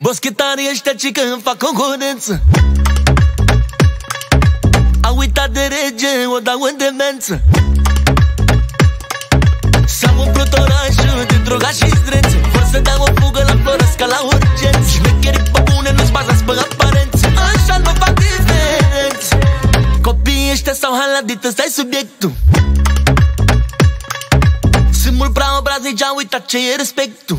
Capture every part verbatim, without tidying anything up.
Boschetarii ăștia ce că îmi fac concurență. Au uitat de rege, o dau în demență. S-au umplut orașul de droga și zdrențe. Vor să dau o fugă la Floresca la urgență. Șmecherii pe bune, nu-ți bazați pe aparențe. Așa nu fac diferență. Copiii ăștia s-au haladit, ăsta-i subiectul. Sunt mult prea obraznici, au uitat ce e respectul.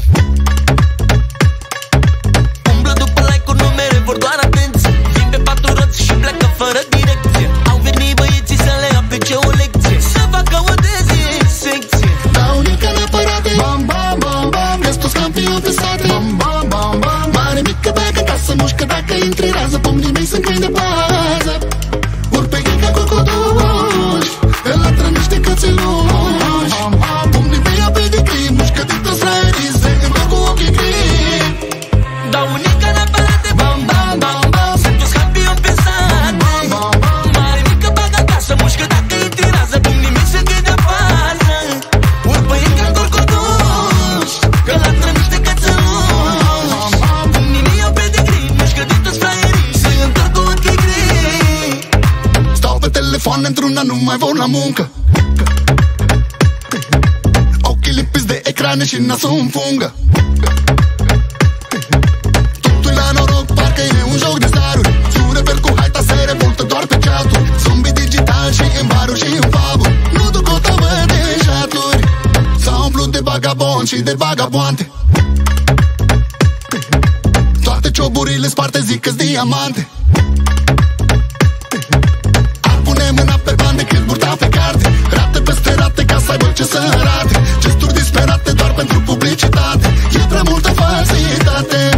Umblă după like-uri, numere, vor doar atenție. Vin pe patru roți și pleacă fără direcție. Au venit băieții să le aplice o lecție, să facă o dezinsecție. Dau nică în apărate, bam, bam, bam, bam. Restul campioni pe sate, bam, bam, bam, bam. Mare mică bagă ca să mușcă dacă intri rază. Pumnii mei sunt câini de bază. Urc pe ghica cu coduși, el latră niște cățeluși. Pumnii mei a pedigrii, mușcă de toți fraierii, se întorc cu ochii gri. Dau nică în apărate, bam, bam, bam, bam. Sunt toți campioni pe sate. Mare mică bagă ca să mușcă dacă intri rază. Pumnii mei sunt câini de bază. Urc pe ghica cu coduși, el latră niște cățeluși. Pumnii mei au pedigrii, mușcă de toți fraierii, se întorc cu ochii gri. Stau pe telefon, într-una nu mai vor la muncă. Ochii lipiți de ecrane și nasul în fungă. Totul la noroc, parcă e un joc de zaruri. Jure per cu haita, se revoltă doar pe chat-uri. Zombie digital și în baruri și în pub-uri. Nu duc o tavă de șaturi. S-au umplut de vagabond și de vagaboante. Toate cioburile sparte zic că-s diamante. Ar pune mâna pe bani decât burta pe carte. Rate peste rate ca să aibă ce să arate. Gesturi disperate doar pentru publicitate. E prea multă falsitate.